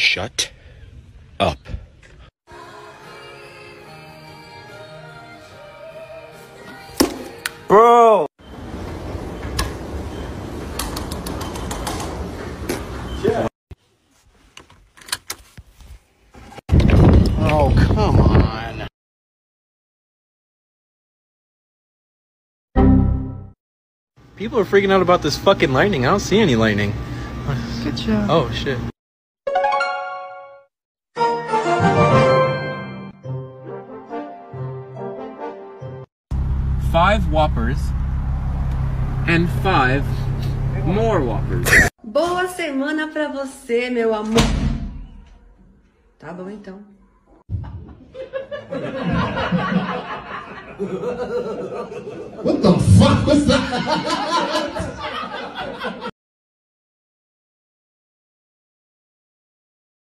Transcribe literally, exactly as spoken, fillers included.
Shut up. Bro! Yeah. Oh, come on. People are freaking out about this fucking lightning. I don't see any lightning. Good job. Oh, shit. Five Whoppers and five more Whoppers. Boa semana pra você, meu amor. Tá bom, então. What the fuck was